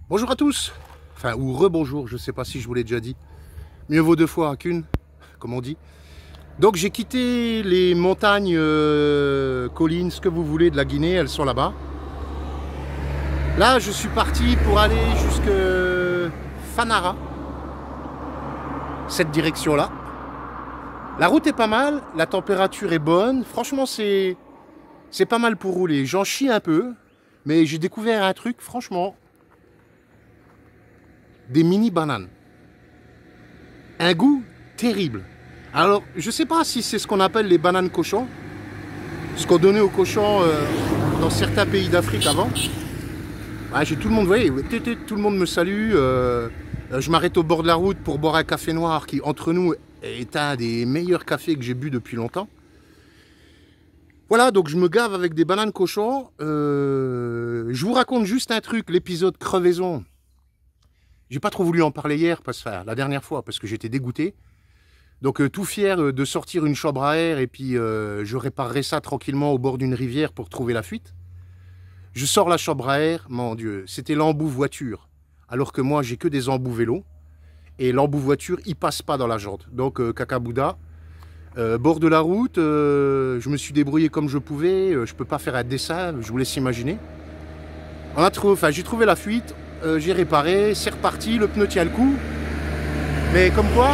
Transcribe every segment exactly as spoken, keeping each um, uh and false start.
Bonjour à tous, enfin ou rebonjour, je ne sais pas si je vous l'ai déjà dit. Mieux vaut deux fois qu'une, comme on dit. Donc j'ai quitté les montagnes, euh, collines, ce que vous voulez de la Guinée, elles sont là-bas. Là je suis parti pour aller jusque Fanara, cette direction-là. La route est pas mal, la température est bonne, franchement c'est c'est pas mal pour rouler. J'en chie un peu, mais j'ai découvert un truc, franchement. Des mini bananes. Un goût terrible. Alors, je sais pas si c'est ce qu'on appelle les bananes cochons, ce qu'on donnait aux cochons euh, dans certains pays d'Afrique avant. Ah, j'ai tout le monde, vous voyez, tout le monde me salue. Euh, je m'arrête au bord de la route pour boire un café noir qui, entre nous, est un des meilleurs cafés que j'ai bu depuis longtemps. Voilà, donc je me gave avec des bananes cochons. Euh, je vous raconte juste un truc, l'épisode crevaison. J'ai pas trop voulu en parler hier, parce, enfin, la dernière fois, parce que j'étais dégoûté. Donc euh, tout fier euh, de sortir une chambre à air et puis euh, je réparerai ça tranquillement au bord d'une rivière pour trouver la fuite. Je sors la chambre à air, mon Dieu, c'était l'embout voiture. Alors que moi, j'ai que des embouts vélo. Et l'embout voiture, il passe pas dans la jante. Donc euh, caca bouddha. Euh, bord de la route, euh, je me suis débrouillé comme je pouvais. Euh, je peux pas faire un dessin, je vous laisse imaginer. On a trouvé, enfin, j'ai trouvé la fuite. Euh, j'ai réparé, c'est reparti, le pneu tient le coup. Mais comme quoi...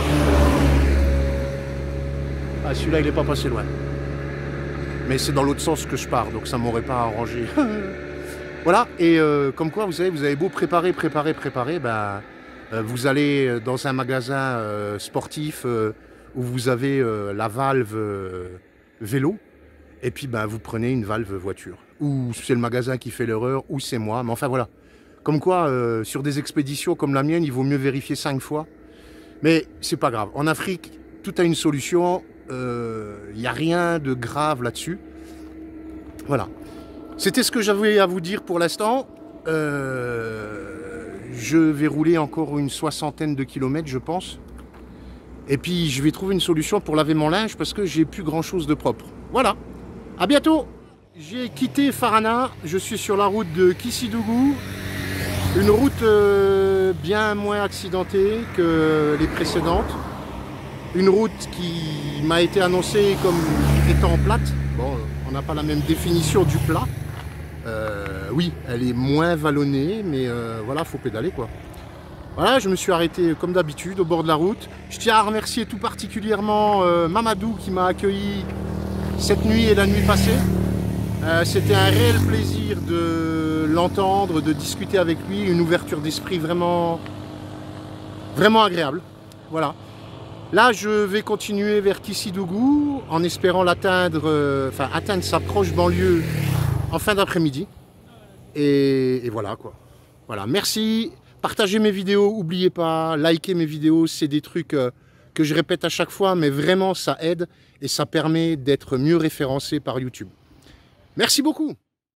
Ah, celui-là, il n'est pas passé loin. Mais c'est dans l'autre sens que je pars, donc ça ne m'aurait pas arrangé. Voilà, et euh, comme quoi, vous savez, vous avez beau préparer, préparer, préparer, ben, euh, vous allez dans un magasin euh, sportif euh, où vous avez euh, la valve euh, vélo, et puis ben, vous prenez une valve voiture. Ou c'est le magasin qui fait l'erreur, ou c'est moi, mais enfin voilà. Comme quoi, euh, sur des expéditions comme la mienne, il vaut mieux vérifier cinq fois. Mais c'est pas grave. En Afrique, tout a une solution. Il euh, n'y a rien de grave là-dessus. Voilà. C'était ce que j'avais à vous dire pour l'instant. Euh, je vais rouler encore une soixantaine de kilomètres, je pense. Et puis, je vais trouver une solution pour laver mon linge parce que j'ai plus grand-chose de propre. Voilà. À bientôt. J'ai quitté Farana. Je suis sur la route de Kissidougou. Une route euh, bien moins accidentée que les précédentes. Une route qui m'a été annoncée comme étant plate. Bon, on n'a pas la même définition du plat. Euh, oui, elle est moins vallonnée, mais euh, voilà, faut pédaler quoi. Voilà, je me suis arrêté comme d'habitude au bord de la route. Je tiens à remercier tout particulièrement euh, Mamadou qui m'a accueilli cette nuit et la nuit passée. Euh, C'était un réel plaisir de l'entendre, de discuter avec lui, une ouverture d'esprit vraiment, vraiment agréable. Voilà. Là, je vais continuer vers Kissidougou en espérant l'atteindre, euh, enfin atteindre sa proche banlieue en fin d'après-midi. Et, et voilà quoi. Voilà. Merci. Partagez mes vidéos, n'oubliez pas, likez mes vidéos, c'est des trucs euh, que je répète à chaque fois, mais vraiment ça aide et ça permet d'être mieux référencé par YouTube. Merci beaucoup.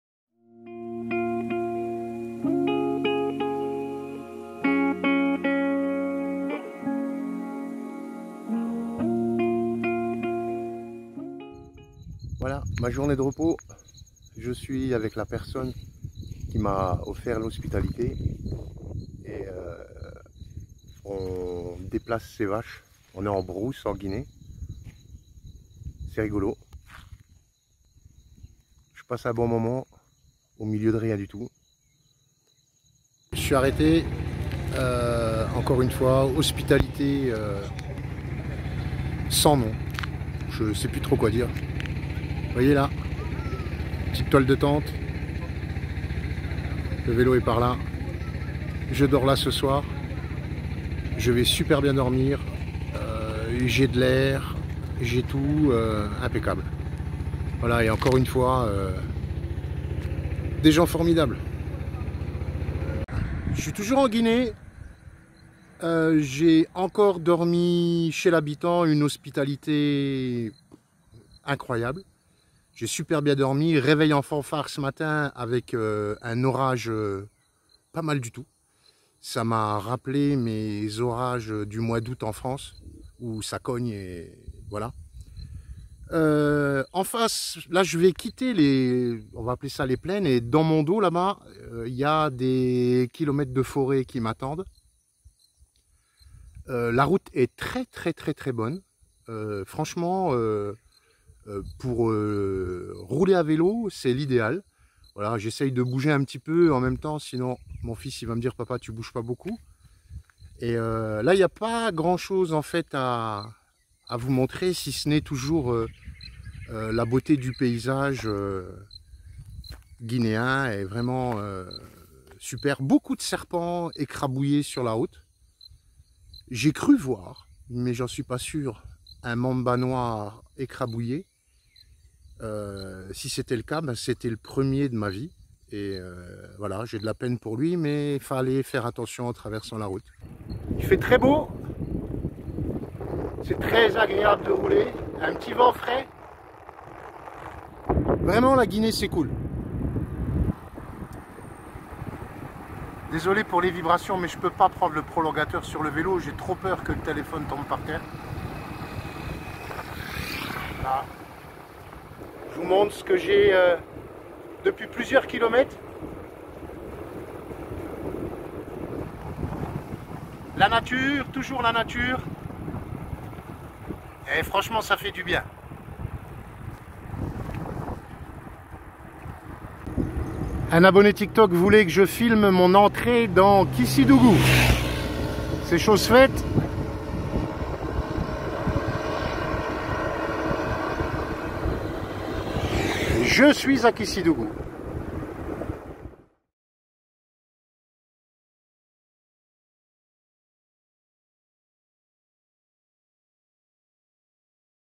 Voilà, ma journée de repos. Je suis avec la personne qui m'a offert l'hospitalité. Et euh, on déplace ses vaches. On est en brousse en Guinée. C'est rigolo. Je passe un bon moment au milieu de rien du tout. Je suis arrêté, euh, encore une fois, hospitalité euh, sans nom. Je ne sais plus trop quoi dire. Vous voyez là, petite toile de tente. Le vélo est par là. Je dors là ce soir. Je vais super bien dormir. Euh, j'ai de l'air, j'ai tout, euh, impeccable. Voilà, et encore une fois, euh, des gens formidables. Je suis toujours en Guinée. Euh, j'ai encore dormi chez l'habitant, une hospitalité incroyable. J'ai super bien dormi, réveil en fanfare ce matin avec euh, un orage euh, pas mal du tout. Ça m'a rappelé mes orages du mois d'août en France, où ça cogne et voilà. Euh, en face, là je vais quitter les, on va appeler ça les plaines, et dans mon dos là-bas, il euh, y a des kilomètres de forêt qui m'attendent. Euh, la route est très très très très bonne. Euh, franchement, euh, euh, pour euh, rouler à vélo, c'est l'idéal. Voilà, j'essaye de bouger un petit peu en même temps, sinon mon fils il va me dire papa tu bouges pas beaucoup. Et euh, là il n'y a pas grand chose en fait à, à vous montrer, si ce n'est toujours euh, euh, la beauté du paysage euh, guinéen est vraiment euh, super. Beaucoup de serpents écrabouillés sur la route. J'ai cru voir, mais j'en suis pas sûr, un mamba noir écrabouillé. Euh, si c'était le cas, ben c'était le premier de ma vie. Et euh, voilà, j'ai de la peine pour lui, mais il fallait faire attention en traversant la route. Il fait très beau. C'est très agréable de rouler. Un petit vent frais. Vraiment, la Guinée, c'est cool. Désolé pour les vibrations, mais je peux pas prendre le prolongateur sur le vélo. J'ai trop peur que le téléphone tombe par terre. Là. Je vous montre ce que j'ai euh, depuis plusieurs kilomètres. La nature, toujours la nature. Et franchement, ça fait du bien. Un abonné TikTok voulait que je filme mon entrée dans Kissidougou. C'est chose faite. Je suis à Kissidougou.